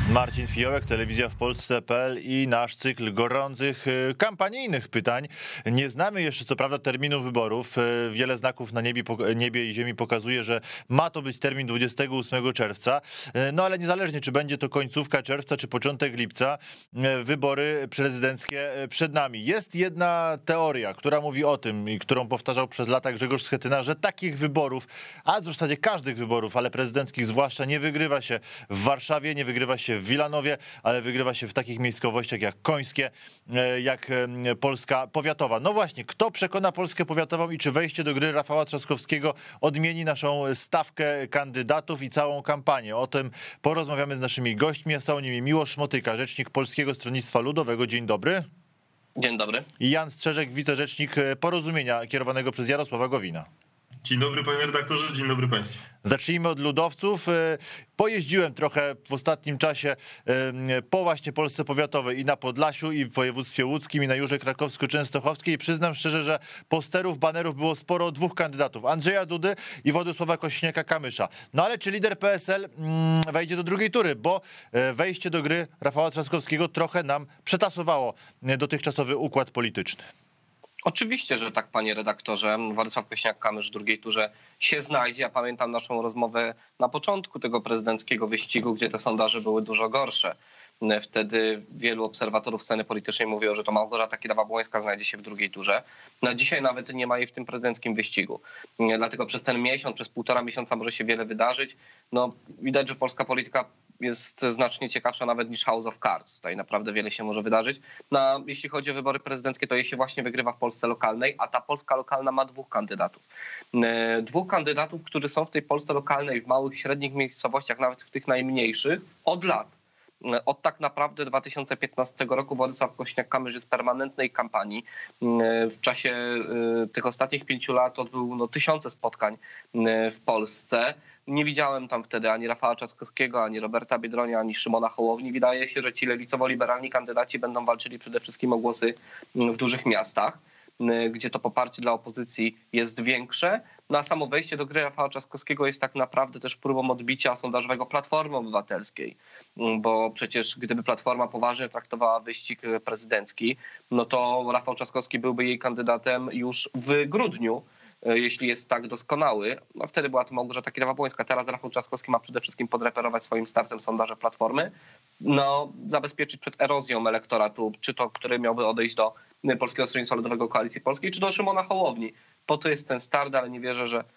Marcin Fiołek, Telewizja w Polsce.pl i nasz cykl gorących, kampanijnych pytań. Nie znamy jeszcze co prawda terminu wyborów. Wiele znaków na niebie i ziemi pokazuje, że ma to być termin 28 czerwca. No ale niezależnie, czy będzie to końcówka czerwca, czy początek lipca, wybory prezydenckie przed nami. Jest jedna teoria, która mówi o tym i którą powtarzał przez lata Grzegorz Schetyna, że takich wyborów, a w zasadzie każdych wyborów, ale prezydenckich zwłaszcza, nie wygrywa się w Warszawie, nie wygrywa się w Wilanowie, ale wygrywa się w takich miejscowościach jak Końskie, jak Polska Powiatowa. No właśnie, kto przekona Polskę Powiatową i czy wejście do gry Rafała Trzaskowskiego odmieni naszą stawkę kandydatów i całą kampanię? O tym porozmawiamy z naszymi gośćmi, a są nimi Miłosz Motyka, rzecznik Polskiego Stronnictwa Ludowego. Dzień dobry. Dzień dobry. I Jan Strzeżek, wicerzecznik Porozumienia, kierowanego przez Jarosława Gowina. Dzień dobry panie redaktorze, dzień dobry państwu. Zacznijmy od ludowców. Pojeździłem trochę w ostatnim czasie po właśnie Polsce Powiatowej i na Podlasiu, i w województwie łódzkim, i na Jurze Krakowsko-Częstochowskiej. I przyznam szczerze, że posterów, banerów było sporo dwóch kandydatów. Andrzeja Dudy i Władysława Kosiniaka-Kamysza. No ale czy lider PSL wejdzie do drugiej tury? Bo wejście do gry Rafała Trzaskowskiego trochę nam przetasowało dotychczasowy układ polityczny. Oczywiście, że tak, panie redaktorze. Władysław Kosiniak-Kamysz w drugiej turze się znajdzie. Ja pamiętam naszą rozmowę na początku tego prezydenckiego wyścigu, gdzie te sondaże były dużo gorsze. Wtedy wielu obserwatorów sceny politycznej mówiło, że to Małgorzata Kidawa-Błońska znajdzie się w drugiej turze. No dzisiaj nawet nie ma jej w tym prezydenckim wyścigu. Dlatego przez ten miesiąc, przez półtora miesiąca może się wiele wydarzyć. No, widać, że polska polityka jest znacznie ciekawsza nawet niż House of Cards. Tutaj naprawdę wiele się może wydarzyć. No, jeśli chodzi o wybory prezydenckie, to je się właśnie wygrywa w Polsce lokalnej, a ta Polska lokalna ma dwóch kandydatów. Dwóch kandydatów, którzy są w tej Polsce lokalnej, w małych, średnich miejscowościach, nawet w tych najmniejszych, od lat. Od tak naprawdę 2015 roku Władysław Kosiniak-Kamysz jest w permanentnej kampanii. W czasie tych ostatnich 5 lat odbył tysiące spotkań w Polsce. Nie widziałem tam wtedy ani Rafała Trzaskowskiego, ani Roberta Biedronia, ani Szymona Hołowni. Wydaje się, że ci lewicowo-liberalni kandydaci będą walczyli przede wszystkim o głosy w dużych miastach, gdzie to poparcie dla opozycji jest większe. No a samo wejście do gry Rafała Trzaskowskiego jest tak naprawdę też próbą odbicia sondażowego Platformy Obywatelskiej, bo przecież gdyby Platforma poważnie traktowała wyścig prezydencki, no to Rafał Trzaskowski byłby jej kandydatem już w grudniu, jeśli jest tak doskonały. No wtedy była to Małgorzata Kidawa-Błońska. Teraz Rafał Trzaskowski ma przede wszystkim podreperować swoim startem sondaże Platformy, no zabezpieczyć przed erozją elektoratu, czy to, który miałby odejść do Polskiego Stronnictwa Ludowego, Koalicji Polskiej, czy do Szymona Hołowni. Po to jest ten start, ale nie wierzę, że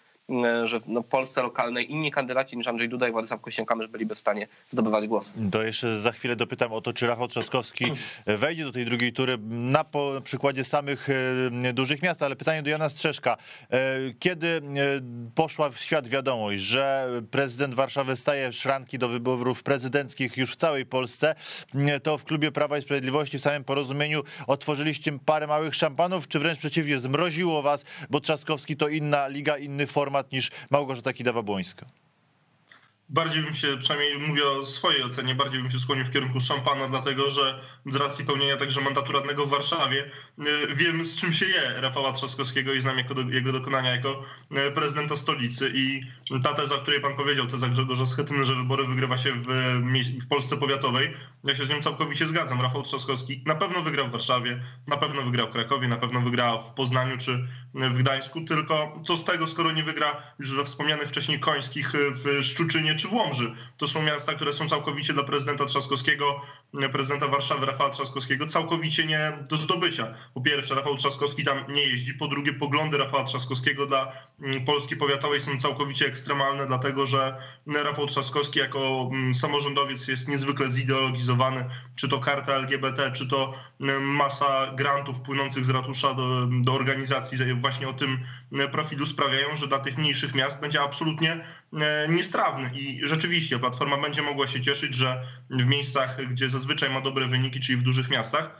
w Polsce lokalnej inni kandydaci niż Andrzej Duda i Władysław Kosiniak-Kamysz byliby w stanie zdobywać głosy. To jeszcze za chwilę dopytam o to, czy Rafał Trzaskowski wejdzie do tej drugiej tury na przykładzie samych dużych miast, ale pytanie do Jana Strzeżka. Kiedy poszła w świat wiadomość, że prezydent Warszawy staje szranki do wyborów prezydenckich już w całej Polsce, to w klubie Prawa i Sprawiedliwości, w samym Porozumieniu otworzyliście parę małych szampanów, czy wręcz przeciwnie, zmroziło was, bo Trzaskowski to inna liga, inny format niż Małgorzata Kidawa-Błońska? Bardziej bym się, przynajmniej mówię o swojej ocenie, bardziej bym się skłonił w kierunku szampana, dlatego że z racji pełnienia także mandatu radnego w Warszawie wiem, z czym się je Rafała Trzaskowskiego i znam jego dokonania jako prezydenta stolicy. I ta teza, o której pan powiedział, teza Grzegorza Schetyny, że wybory wygrywa się w Polsce Powiatowej, ja się z nią całkowicie zgadzam. Rafał Trzaskowski na pewno wygrał w Warszawie, na pewno wygrał w Krakowie, na pewno wygra w Poznaniu czy w Gdańsku, tylko co z tego, skoro nie wygra już we wspomnianych wcześniej Końskich, w Szczuczynie czy w Łomży. To są miasta, które są całkowicie dla prezydenta Trzaskowskiego, prezydenta Warszawy Rafała Trzaskowskiego, całkowicie nie do zdobycia. Po pierwsze, Rafał Trzaskowski tam nie jeździ. Po drugie, poglądy Rafała Trzaskowskiego dla Polski Powiatowej są całkowicie ekstremalne, dlatego że Rafał Trzaskowski jako samorządowiec jest niezwykle zideologizowany. Czy to karta LGBT, czy to masa grantów płynących z ratusza do organizacji właśnie o tym profilu sprawiają, że dla tych mniejszych miast będzie absolutnie niestrawny. I rzeczywiście Platforma będzie mogła się cieszyć, że w miejscach, gdzie zazwyczaj ma dobre wyniki, czyli w dużych miastach,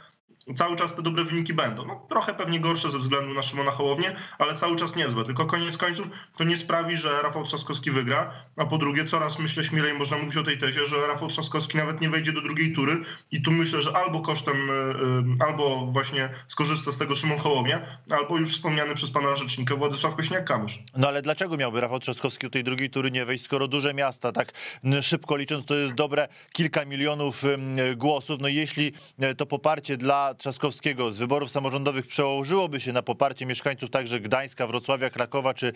cały czas te dobre wyniki będą. No, trochę pewnie gorsze ze względu na Szymona Hołownię, ale cały czas niezłe. Tylko koniec końców to nie sprawi, że Rafał Trzaskowski wygra, a po drugie coraz, myślę, śmielej można mówić o tej tezie, że Rafał Trzaskowski nawet nie wejdzie do drugiej tury i tu myślę, że albo kosztem, albo właśnie skorzysta z tego Szymon Hołownia, albo już wspomniany przez pana rzecznika Władysław Kosiniak-Kamysz. No ale dlaczego miałby Rafał Trzaskowski do tej drugiej tury nie wejść, skoro duże miasta, tak szybko licząc, to jest dobre kilka milionów głosów. No i jeśli to poparcie dla Trzaskowskiego z wyborów samorządowych przełożyłoby się na poparcie mieszkańców także Gdańska, Wrocławia, Krakowa czy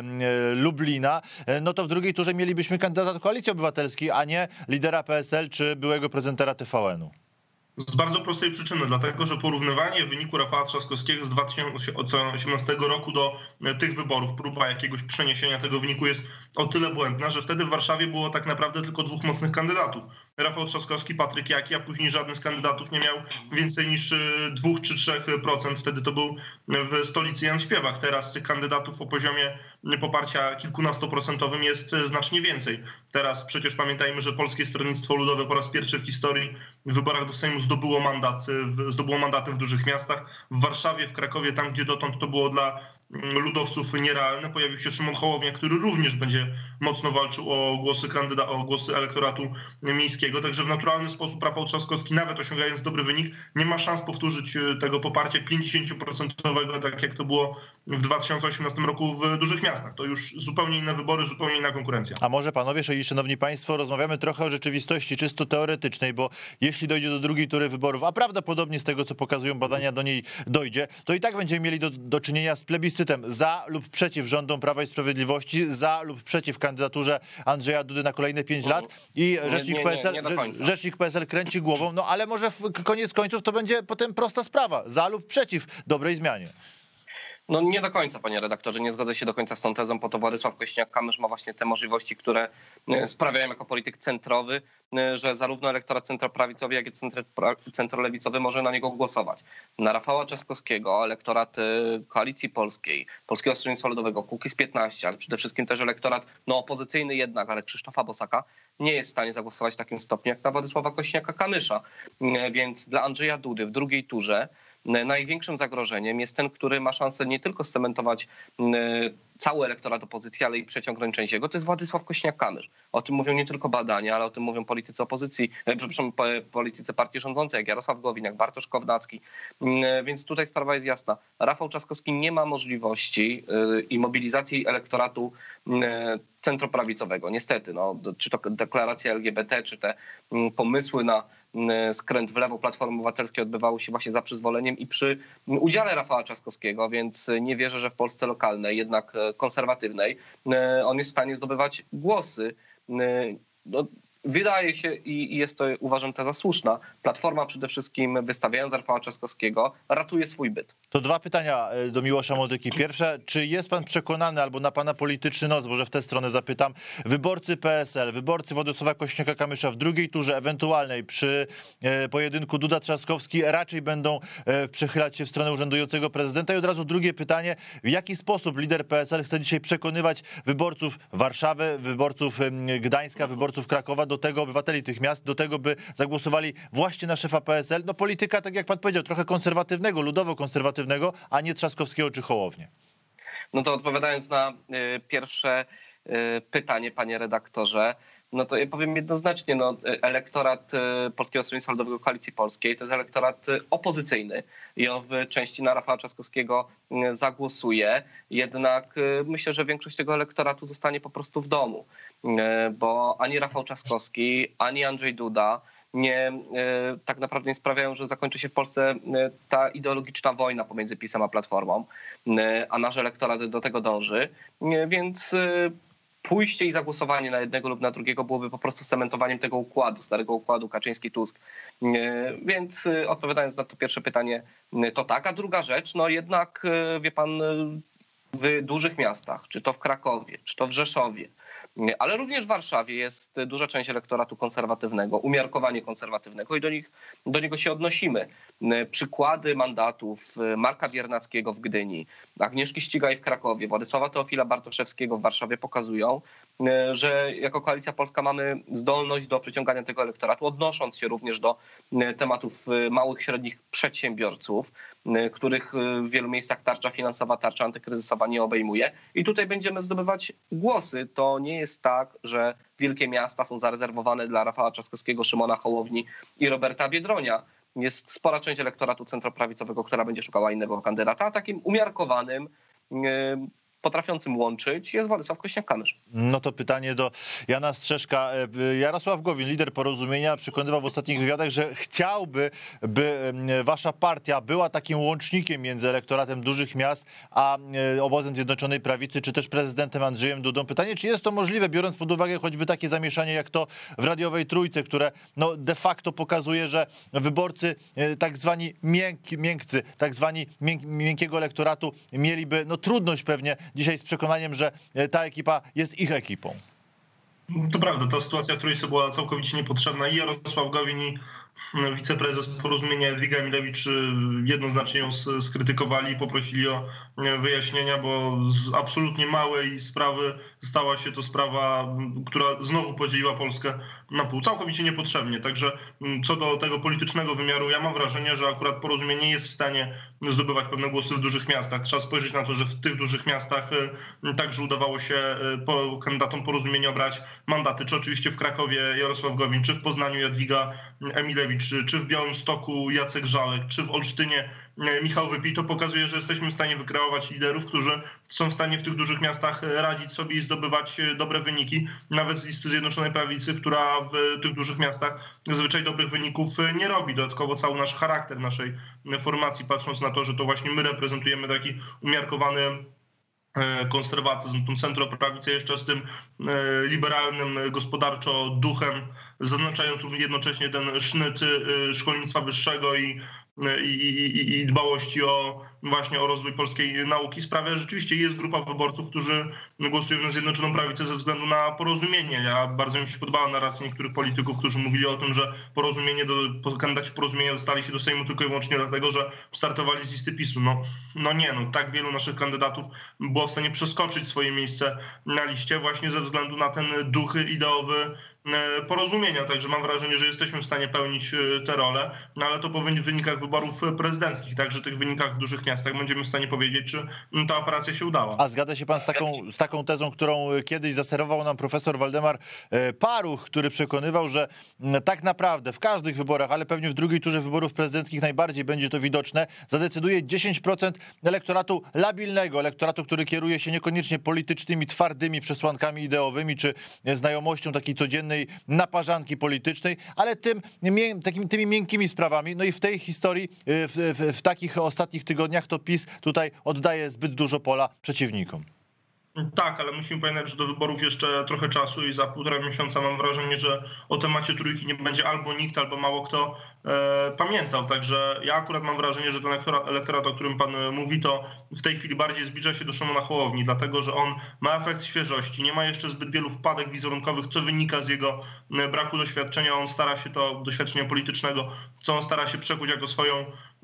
Lublina, no to w drugiej turze mielibyśmy kandydata Koalicji Obywatelskiej, a nie lidera PSL czy byłego prezentera TVN-u. Z bardzo prostej przyczyny, dlatego że porównywanie wyniku Rafała Trzaskowskiego z 2018 roku do tych wyborów, próba jakiegoś przeniesienia tego wyniku jest o tyle błędna, że wtedy w Warszawie było tak naprawdę tylko dwóch mocnych kandydatów. Rafał Trzaskowski, Patryk Jaki, a później żaden z kandydatów nie miał więcej niż 2 czy 3%. Wtedy to był w stolicy Jan Śpiewak. Teraz tych kandydatów o poziomie poparcia kilkunastoprocentowym jest znacznie więcej. Teraz przecież pamiętajmy, że Polskie Stronnictwo Ludowe po raz pierwszy w historii w wyborach do Sejmu zdobyło mandaty w dużych miastach. W Warszawie, w Krakowie, tam gdzie dotąd to było dla ludowców nierealne, pojawił się Szymon Hołownia, który również będzie mocno walczył o głosy elektoratu miejskiego. Także w naturalny sposób Rafał Trzaskowski, nawet osiągając dobry wynik, nie ma szans powtórzyć tego poparcia 50%, tak jak to było w 2018 roku w dużych miastach. To już zupełnie inne wybory, zupełnie inna konkurencja. A może panowie, szanowni państwo, rozmawiamy trochę o rzeczywistości czysto teoretycznej, bo jeśli dojdzie do drugiej tury wyborów, a prawdopodobnie z tego, co pokazują badania, do niej dojdzie, to i tak będziemy mieli do czynienia z plebiscytem za lub przeciw rządom Prawa i Sprawiedliwości, za lub przeciw kandydaturze Andrzeja Dudy na kolejne 5 lat i rzecznik PSL kręci głową, no ale może koniec końców to będzie potem prosta sprawa, za lub przeciw dobrej zmianie. No nie do końca, panie redaktorze, nie zgodzę się do końca z tą tezą, po to Władysław Kosiniak-Kamysz ma właśnie te możliwości, które sprawiają jako polityk centrowy, że zarówno elektorat centroprawicowy, jak i centrolewicowy może na niego głosować. Na Rafała Trzaskowskiego elektorat Koalicji Polskiej, Polskiego Stronnictwa Ludowego, Kukiz15, ale przede wszystkim też elektorat opozycyjny jednak, ale Krzysztofa Bosaka nie jest w stanie zagłosować w takim stopniu jak na Władysława Kosiniaka-Kamysza. Więc dla Andrzeja Dudy w drugiej turze największym zagrożeniem jest ten, który ma szansę nie tylko scementować cały elektorat opozycji, ale i przeciągnąć część jego, to jest Władysław Kosiniak-Kamysz. O tym mówią nie tylko badania, ale o tym mówią politycy opozycji, politycy partii rządzącej, jak Jarosław Gowin, jak Bartosz Kownacki. Więc tutaj sprawa jest jasna. Rafał Trzaskowski nie ma możliwości i mobilizacji elektoratu centroprawicowego. Niestety, czy to deklaracja LGBT, czy te pomysły na skręt w lewo Platformy Obywatelskiej odbywały się właśnie za przyzwoleniem i przy udziale Rafała Trzaskowskiego, więc nie wierzę, że w Polsce lokalnej, jednak konserwatywnej, on jest w stanie zdobywać głosy. Wydaje się i jest to, uważam, teza słuszna. Platforma przede wszystkim, wystawiając Rafała Trzaskowskiego, ratuje swój byt. To dwa pytania do Miłosza Motyki. Pierwsze, czy jest pan przekonany, albo na pana polityczny nos, może w tę stronę zapytam, wyborcy PSL, wyborcy Władysława Kosiniaka-Kamysza w drugiej turze ewentualnej przy pojedynku Duda-Trzaskowski raczej będą przechylać się w stronę urzędującego prezydenta? I od razu drugie pytanie, w jaki sposób lider PSL chce dzisiaj przekonywać wyborców Warszawy, wyborców Gdańska, wyborców Krakowa, do tego, obywateli tych miast, do tego, by zagłosowali właśnie na szefa PSL? No polityka, tak jak pan powiedział, trochę konserwatywnego, ludowo-konserwatywnego, a nie Trzaskowskiego czy Hołownię. No to odpowiadając na pierwsze pytanie, panie redaktorze, no to ja powiem jednoznacznie, elektorat Polskiego Stronnictwa Ludowego Koalicji Polskiej to jest elektorat opozycyjny i on w części na Rafała Trzaskowskiego zagłosuje, jednak myślę, że większość tego elektoratu zostanie po prostu w domu, bo ani Rafał Trzaskowski, ani Andrzej Duda tak naprawdę nie sprawiają, że zakończy się w Polsce ta ideologiczna wojna pomiędzy PiS-em a Platformą, a nasz elektorat do tego dąży, więc pójście i zagłosowanie na jednego lub na drugiego byłoby po prostu cementowaniem tego układu, starego układu Kaczyński-Tusk. Więc odpowiadając na to pierwsze pytanie, to tak. A druga rzecz, jednak wie pan, w dużych miastach, czy to w Krakowie, czy to w Rzeszowie, ale również w Warszawie jest duża część elektoratu konserwatywnego, umiarkowanie konserwatywnego i do niego się odnosimy. Przykłady mandatów Marka Biernackiego w Gdyni, Agnieszki Ścigaj w Krakowie, Władysława Teofila Bartoszewskiego w Warszawie pokazują, że jako Koalicja Polska mamy zdolność do przyciągania tego elektoratu, odnosząc się również do tematów małych, średnich przedsiębiorców, których w wielu miejscach tarcza finansowa, tarcza antykryzysowa nie obejmuje. I tutaj będziemy zdobywać głosy. To nie jest tak, że wielkie miasta są zarezerwowane dla Rafała Trzaskowskiego, Szymona Hołowni i Roberta Biedronia. Jest spora część elektoratu centroprawicowego, która będzie szukała innego kandydata, a takim umiarkowanym, potrafiącym łączyć jest Władysław Kosiniak-Kamysz. No to pytanie do Jana Strzeszka. Jarosław Gowin, lider Porozumienia, przekonywał w ostatnich wywiadach, że chciałby, by wasza partia była takim łącznikiem między elektoratem dużych miast a obozem Zjednoczonej Prawicy, czy też prezydentem Andrzejem Dudą. Pytanie, czy jest to możliwe, biorąc pod uwagę choćby takie zamieszanie jak to w radiowej Trójce, które no de facto pokazuje, że wyborcy tak zwani miękcy, tak zwani miękkiego elektoratu mieliby no trudność pewnie dzisiaj z przekonaniem, że ta ekipa jest ich ekipą. To prawda, ta sytuacja w Trójce była całkowicie niepotrzebna i Jarosław Gowin i wiceprezes Porozumienia Jadwiga Emilewicz jednoznacznie ją skrytykowali i poprosili o wyjaśnienia, bo z absolutnie małej sprawy stała się to sprawa, która znowu podzieliła Polskę na pół. Całkowicie niepotrzebnie. Także co do tego politycznego wymiaru, ja mam wrażenie, że akurat Porozumienie jest w stanie zdobywać pewne głosy w dużych miastach. Trzeba spojrzeć na to, że w tych dużych miastach także udawało się kandydatom Porozumienia brać mandaty, czy oczywiście w Krakowie Jarosław Gowin, czy w Poznaniu Jadwiga Emilewicz, czy w Białymstoku Jacek Żalek, czy w Olsztynie Michał Wypij. To pokazuje, że jesteśmy w stanie wykreować liderów, którzy są w stanie w tych dużych miastach radzić sobie i zdobywać dobre wyniki. Nawet z listy Zjednoczonej Prawicy, która w tych dużych miastach zazwyczaj dobrych wyników nie robi. Dodatkowo cały nasz charakter naszej formacji, patrząc na to, że to właśnie my reprezentujemy taki umiarkowany konserwatyzm, tą centroprawicę jeszcze z tym liberalnym gospodarczo duchem, zaznaczając jednocześnie ten sznyt szkolnictwa wyższego i dbałości właśnie o rozwój polskiej nauki, sprawia, że rzeczywiście jest grupa wyborców, którzy głosują na Zjednoczoną Prawicę ze względu na Porozumienie. Ja bardzo mi się podobała narracja niektórych polityków, którzy mówili o tym, że kandydaci Porozumienia dostali się do Sejmu tylko i wyłącznie dlatego, że startowali z listy PiS-u. No nie, tak wielu naszych kandydatów było w stanie przeskoczyć swoje miejsce na liście właśnie ze względu na ten duch ideowy Porozumienia, także mam wrażenie, że jesteśmy w stanie pełnić tę rolę, no ale to po wynikach wyborów prezydenckich, także tych wynikach w dużych miastach będziemy w stanie powiedzieć, czy ta operacja się udała. A zgadza się pan z taką tezą, którą kiedyś zaserował nam profesor Waldemar Paruch, który przekonywał, że tak naprawdę w każdych wyborach, ale pewnie w drugiej turze wyborów prezydenckich najbardziej będzie to widoczne, zadecyduje 10% elektoratu labilnego, elektoratu, który kieruje się niekoniecznie politycznymi, twardymi przesłankami ideowymi, czy znajomością takiej codziennej naparzanki politycznej, ale tymi miękkimi sprawami. No i w tej historii, w takich ostatnich tygodniach to PiS tutaj oddaje zbyt dużo pola przeciwnikom. Tak, ale musimy pamiętać, że do wyborów jeszcze trochę czasu i za 1,5 miesiąca mam wrażenie, że o temacie Trójki nie będzie albo nikt, albo mało kto pamiętał. Także ja akurat mam wrażenie, że ten elektorat, o którym pan mówi, to w tej chwili bardziej zbliża się do Szymona Hołowni, dlatego że on ma efekt świeżości, nie ma jeszcze zbyt wielu wpadek wizerunkowych, co wynika z jego braku doświadczenia. On stara się doświadczenia politycznego, co on stara się przekuć jako swoją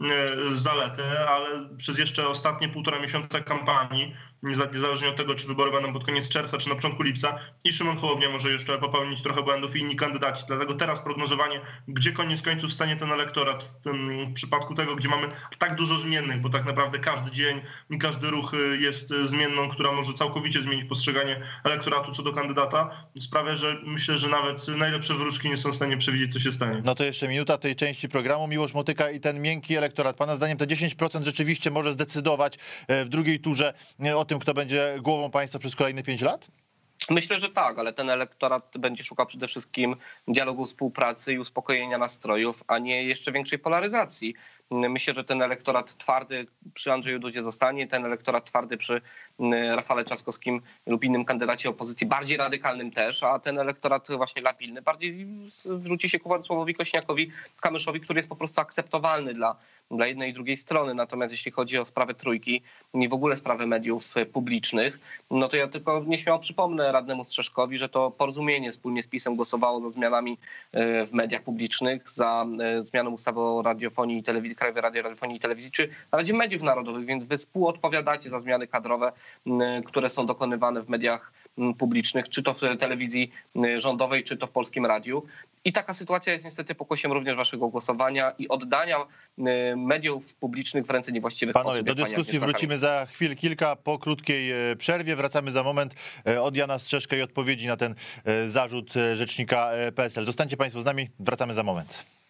zaletę, ale przez jeszcze ostatnie 1,5 miesiąca kampanii, niezależnie od tego, czy wybory będą pod koniec czerwca, czy na początku lipca, i Szymon Hołownia może jeszcze popełnić trochę błędów i inni kandydaci. Dlatego teraz prognozowanie, gdzie koniec końców stanie ten elektorat w przypadku tego, gdzie mamy tak dużo zmiennych, bo tak naprawdę każdy dzień i każdy ruch jest zmienną, która może całkowicie zmienić postrzeganie elektoratu co do kandydata, sprawia, że myślę, że nawet najlepsze wróżki nie są w stanie przewidzieć, co się stanie. No to jeszcze minuta tej części programu. Miłosz Motyka i ten miękki elektorat. Pana zdaniem te 10% rzeczywiście może zdecydować w drugiej turze o tym, kto będzie głową państwa przez kolejne 5 lat? Myślę, że tak, ale ten elektorat będzie szukał przede wszystkim dialogu, współpracy i uspokojenia nastrojów, a nie jeszcze większej polaryzacji. Myślę, że ten elektorat twardy przy Andrzeju Dudzie zostanie, ten elektorat twardy przy Rafale Trzaskowskim lub innym kandydacie opozycji, bardziej radykalnym też, a ten elektorat właśnie labilny bardziej zwróci się ku Władysławowi Kosiniakowi-Kamyszowi, który jest po prostu akceptowalny dla jednej i drugiej strony. Natomiast jeśli chodzi o sprawę Trójki i w ogóle sprawę mediów publicznych, no to ja tylko nieśmiało przypomnę radnemu Strzeszkowi, że to Porozumienie wspólnie z PiS-em głosowało za zmianami w mediach publicznych, za zmianą ustawy o radiofonii i telewizji, Krajowej Rady Radiofonii i Telewizji, czy na Radzie Mediów Narodowych, więc wy współodpowiadacie za zmiany kadrowe, które są dokonywane w mediach publicznych, czy to w telewizji rządowej, czy to w Polskim Radiu. I taka sytuacja jest niestety pokłosiem również waszego głosowania i oddania mediów publicznych w ręce niewłaściwych Panowie, osób. do dyskusji wrócimy za chwil kilka po krótkiej przerwie. Wracamy za moment od Jana Strzeszka i odpowiedzi na ten zarzut rzecznika PSL. Zostańcie państwo z nami, wracamy za moment.